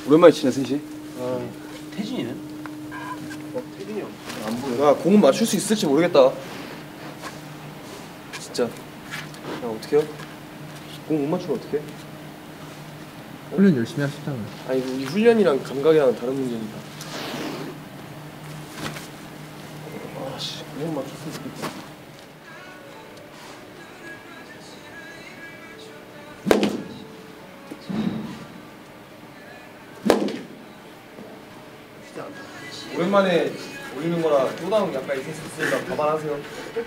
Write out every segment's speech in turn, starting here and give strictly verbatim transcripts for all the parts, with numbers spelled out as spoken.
오랜만에 치네 셋이. 아. 태진이는? 어, 태진이 형. 안 보여. 야, 공은 맞출 수 있을지 모르겠다. 진짜. 야, 어떡해요? 공 못 맞추면 어떡해? 훈련 열심히 하셨잖아. 아니, 이 훈련이랑 감각이랑 다른 문제니까. 아씨, 공 맞출 수 있겠다. 오랜만에 올리는 거라 또다운 약간 있으니까 감안하세요.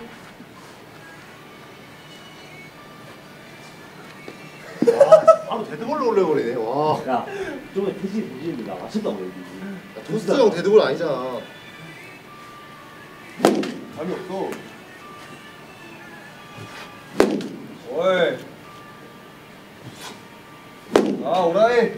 와, 바로 데드볼로 올려버리네. 와. 야, 저번에 태진이 보시는데 나 맞췄다고 여기. 토스트 형 데드볼 아니잖아. 감이 없어. 오이. 아, 오라이.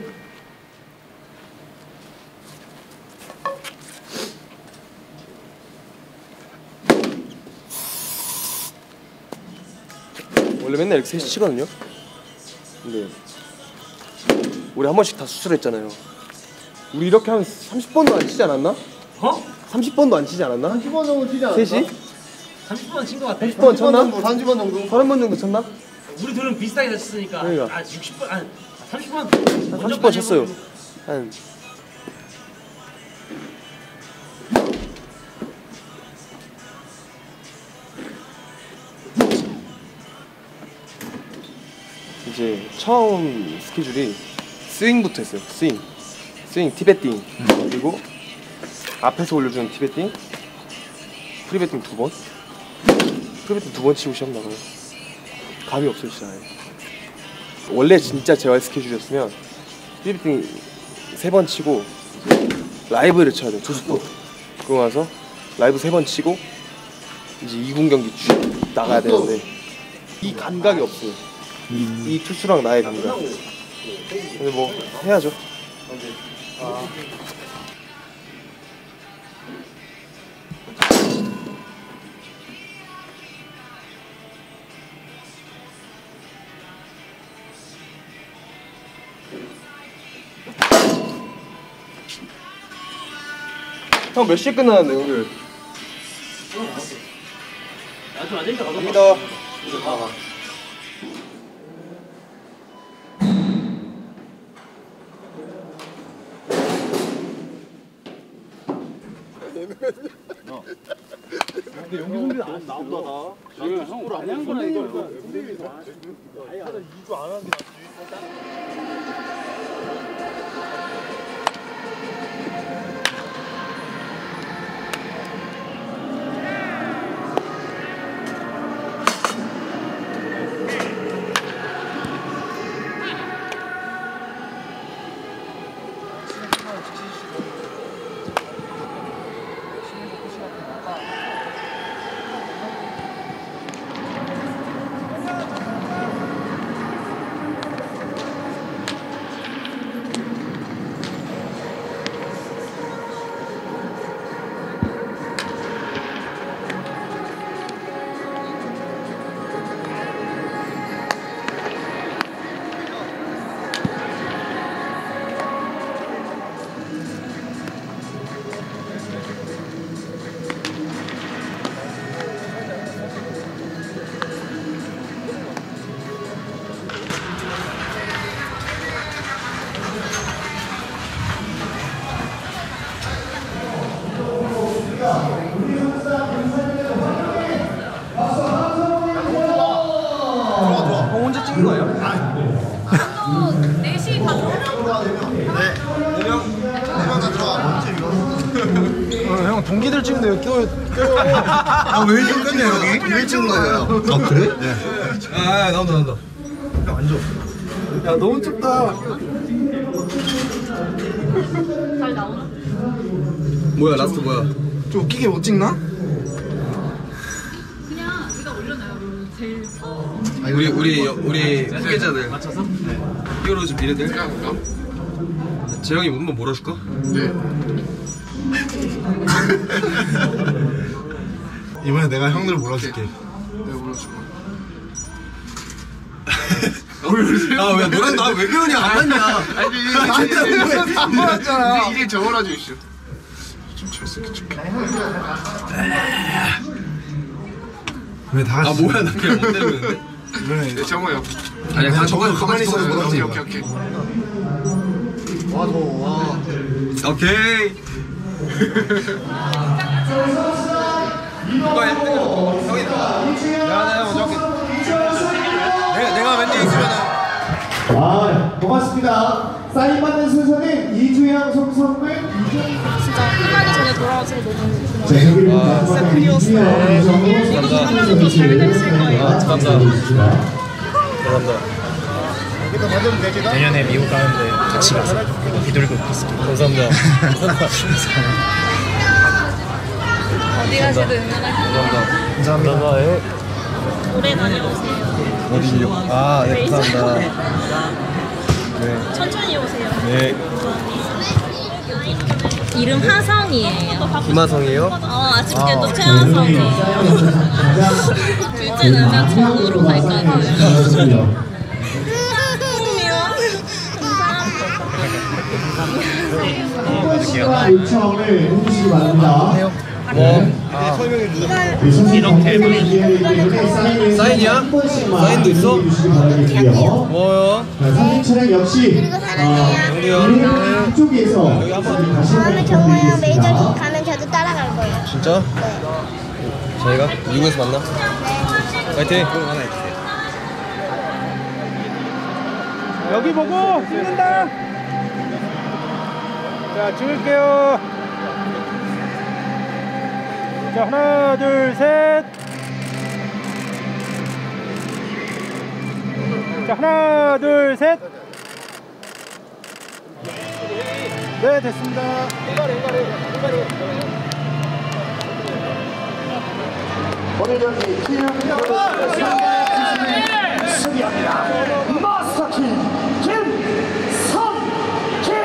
원래 맨날 이렇게 셋이 치거든요. 근데 우리 한 번씩 다 수술했잖아요. 우리 이렇게 한 삼십 번도 안 치지 않았나? 어? 삼십 번도 안 치지 않았나? 삼십 번 정도 치지 않았나? 셋이? 삼십 번 친 거 같아. 삼십 번 쳤나? 삼십 번 정도. 서른 번 정도 쳤나? 우리 둘은 비슷하게 다쳤으니까. 그러니까. 아, 육십 번, 아, 삼십 번. 한 삼십 번 쳤어요. 한 이제 처음 스케줄이 스윙부터 했어요. 스윙, 스윙 티베팅 음. 그리고 앞에서 올려주는 티베팅, 프리베팅 두 번, 프리베팅 두 번 치고 시험 나가요. 감이 없어요, 진짜. 원래 진짜 재활 스케줄이었으면 프리베팅 세 번 치고 라이브를 쳐야 돼요. 두 스포. 그러고 나서 라이브 세 번 치고 이제 이 군 경기 쭉 나가야 되는데 이 감각이 없어요. 음. 이 투수랑 나의 감각. 근데 뭐 해야죠. 아. 형 몇 시에 끝나는데 오늘? 나좀 안 되니까 갑니다. 아. 근데 용기 준비 안 나온다 나. 형, 형, 아니 한 거나 이거. 아야, 이 주 안 하는 게 낫지. 형 혼자 찍은 거예요? 또 넷이 다 들어오면 네. 네 명? 네 명 다 들어와. 언제 이거? 어, 형 동기들 찍는데 왜 껴요? 아왜 찍었냐 여기? 왜 찍은 거예요? 아 그래? 네. 아 나온다 나온다. 형 앉아. 야 너무 춥다. 잘 나오나? 뭐야 라스트 뭐야? 좀 웃기게 못 찍나? 그냥 우리가 올려놔요. 제일 처음. 우리 우리 우리 후계자들 맞춰서? 네. 히어로 좀 미래들. 재영이 한번 몰아줄까? 네. 이번에 내가 형들 몰아줄게. 내가 몰아줄 거야. 아왜 노래 나왜 그러냐 안 했냐? 아니 왜안 받았잖아. 이제 저거라 주십시오. 좀 찰스게 좀. 왜다 아 뭐야 나 그냥 못 때리는데? 네, 정호요. 아니 그냥 저거 가만히 있어도 오케이 그렇지. 오케이 오케이. 와 더 와. 오케이. 누가 일 등으로 형이다. 내가 내가 먼저 할게. 내가 내가 왠지 있으면은. 아, 고맙습니다. 사인 받는 순서는 이주영, 송성근, 이주영. 진짜 끝나기 전에 돌아와서 너무 자, 여기를 마지막으로 이주영, 이정우, 하면은 더 잘 됐을 거예요. 아 감사합니다. 감사합니다. 내년에 미국 가는데 같이 가서 비둘기 있겠습니다. 감사합니다. 어디 가시든 응원할게요. 감사합니다. 예. 오래 다녀오세요. 어디요? 아, 네, 감사합니다. 네. 천천히 오세요. 네. 이름 하성이에요. 김하성이에요? 어, 아쉽게도 최하성이에요. 둘째 되면 정으로 갈 거예요. 과 요청을 해주시기 바랍니다. 뭐? 이렇게 사인이야? 사인도 있어? 뭐요? 사진 촬영 역시 어, 이쪽에서 다음에 정우랑 메이저리그 가면 저도 따라갈 거예요. 진짜? 저희가 미국에서 만나? 네. 파이팅! 여기 보고 찍는다. 자 찍을게요. 자 하나 둘 셋. 자 하나 둘 셋. 네 됐습니다. 오늘 경기 기념 수비합니다. 마스터킹 김성길.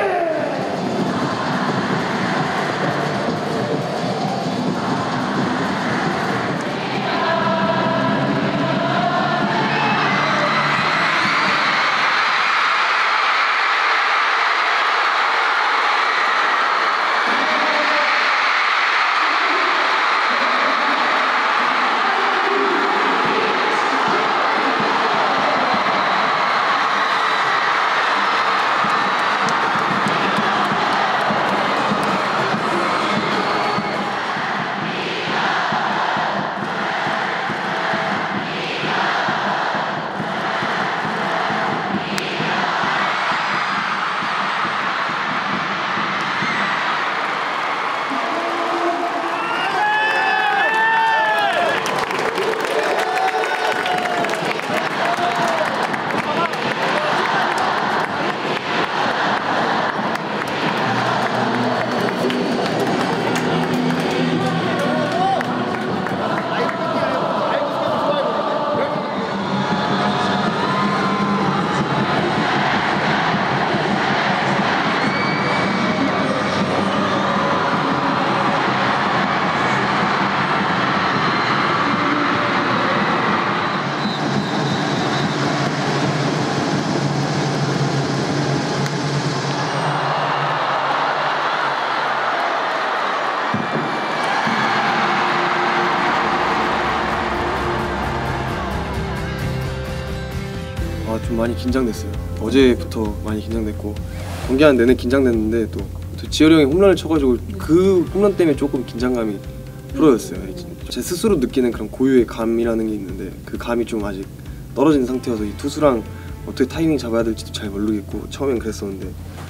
아, 좀 많이 긴장됐어요. 어제부터 많이 긴장됐고 경기하는 내내 긴장됐는데 또, 또 지열이 형이 홈런을 쳐가지고 그 홈런 때문에 조금 긴장감이 풀어졌어요. 제 스스로 느끼는 그런 고유의 감이라는 게 있는데 그 감이 좀 아직 떨어진 상태여서 이 투수랑 어떻게 타이밍 잡아야 될지도 잘 모르겠고 처음엔 그랬었는데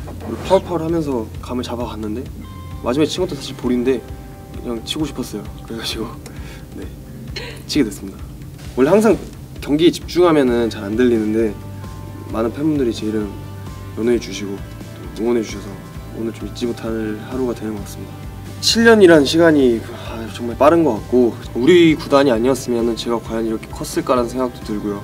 파울파울 하면서 감을 잡아갔는데 마지막에 친 것도 사실 볼인데 그냥 치고 싶었어요. 그래가지고 네 치게 됐습니다. 원래 항상 경기에 집중하면은 잘 안 들리는데 많은 팬분들이 제 이름 연호해 주시고 응원해 주셔서 오늘 좀 잊지 못할 하루가 되는 것 같습니다. 칠 년이란 시간이 아, 정말 빠른 것 같고 우리 구단이 아니었으면 제가 과연 이렇게 컸을까라는 생각도 들고요.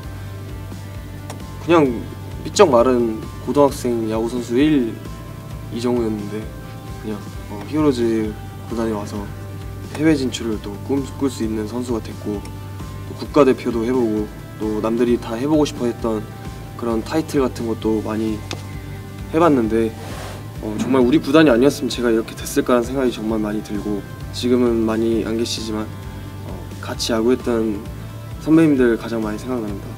그냥 삐쩍 마른 고등학생 야구선수 일 이정우였는데 그냥 어, 히어로즈 구단에 와서 해외 진출을 또 꿈꿀 수 있는 선수가 됐고 또 국가대표도 해보고 또 남들이 다 해보고 싶어 했던 그런 타이틀 같은 것도 많이 해봤는데 어, 정말 우리 구단이 아니었으면 제가 이렇게 됐을까라는 생각이 정말 많이 들고 지금은 많이 안 계시지만 어, 같이 야구했던 선배님들 가장 많이 생각납니다.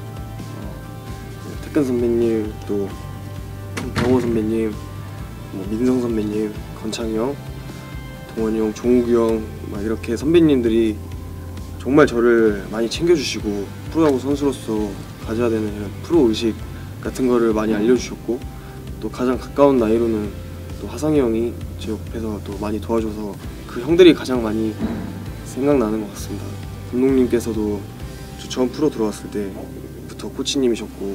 어, 태근 선배님, 또 병호 선배님, 뭐 민성 선배님, 건창이 형, 동원이 형, 종욱이 형 막 이렇게 선배님들이 정말 저를 많이 챙겨주시고 프로야구 선수로서 가져야 되는 이런 프로 의식 같은 거를 많이 알려주셨고 또 가장 가까운 나이로는 또 하성이 형이 제 옆에서 또 많이 도와줘서 그 형들이 가장 많이 생각나는 것 같습니다. 감독님께서도 저 처음 프로 들어왔을 때부터 코치님이셨고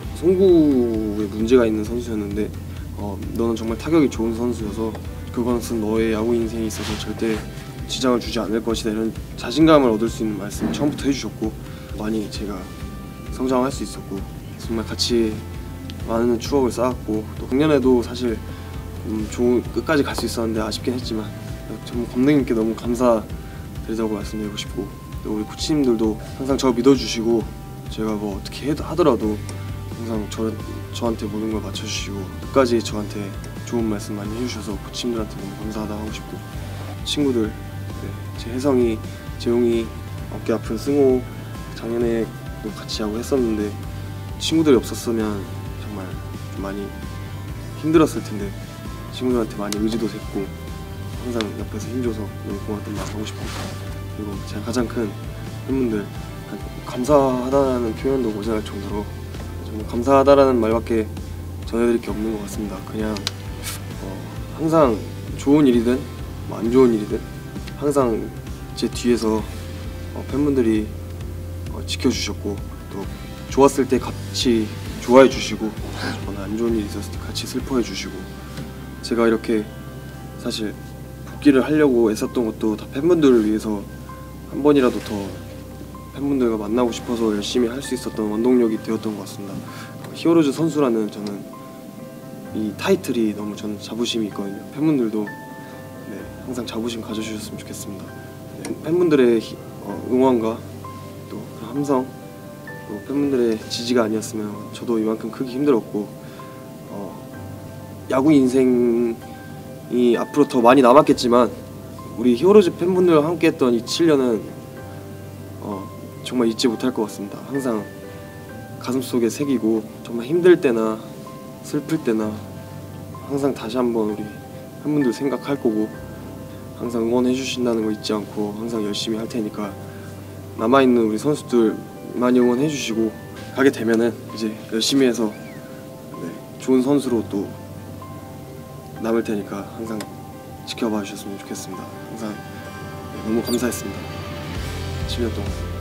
송구에 문제가 있는 선수였는데 어, 너는 정말 타격이 좋은 선수여서 그것은 너의 야구 인생에 있어서 절대 지장을 주지 않을 것이다 이런 자신감을 얻을 수 있는 말씀 처음부터 해주셨고 많이 제가 성장할 수 있었고 정말 같이 많은 추억을 쌓았고 또 작년에도 사실 음, 좋은 끝까지 갈 수 있었는데 아쉽긴 했지만 정말 감독님께 너무 감사드리다고 말씀드리고 싶고 또 우리 코치님들도 항상 저 믿어주시고 제가 뭐 어떻게 하더라도 항상 저, 저한테 모든 걸 맞춰주시고 끝까지 저한테 좋은 말씀 많이 해주셔서 코치님들한테 너무 감사하다고 하고 싶고 친구들 네, 제 혜성이, 재용이, 어깨 아픈 승호 작년에도 같이 야구 했었는데 친구들이 없었으면 정말 좀 많이 힘들었을 텐데 친구들한테 많이 의지도 됐고 항상 옆에서 힘줘서 너무 고맙단 말 하고 싶고 그리고 제가 가장 큰 팬분들 감사하다는 표현도 모자랄 정도로 정말 감사하다라는 말밖에 전해드릴 게 없는 것 같습니다. 그냥 어, 항상 좋은 일이든 뭐 안 좋은 일이든 항상 제 뒤에서 어, 팬분들이 어, 지켜주셨고 또 좋았을 때 같이 좋아해 주시고 저는 안 좋은 일이 있었을 때 같이 슬퍼해 주시고 제가 이렇게 사실 복귀를 하려고 애썼던 것도 다 팬분들을 위해서 한 번이라도 더 팬분들과 만나고 싶어서 열심히 할 수 있었던 원동력이 되었던 것 같습니다. 히어로즈 선수라는 저는 이 타이틀이 너무 저는 자부심이 있거든요. 팬분들도 네, 항상 자부심 가져주셨으면 좋겠습니다. 네, 팬분들의 히, 어, 응원과 또 그 함성 또 팬분들의 지지가 아니었으면 저도 이만큼 크기 힘들었고 어, 야구 인생이 앞으로 더 많이 남았겠지만 우리 히어로즈 팬분들과 함께했던 이 칠 년은 어, 정말 잊지 못할 것 같습니다. 항상 가슴속에 새기고 정말 힘들 때나 슬플 때나 항상 다시 한번 우리 팬분들 생각할 거고 항상 응원해 주신다는 거 잊지 않고 항상 열심히 할 테니까 남아있는 우리 선수들 많이 응원해 주시고 가게 되면은 이제 열심히 해서 네, 좋은 선수로 또 남을 테니까 항상 지켜봐 주셨으면 좋겠습니다. 항상 네, 너무 감사했습니다. 칠 년 동안.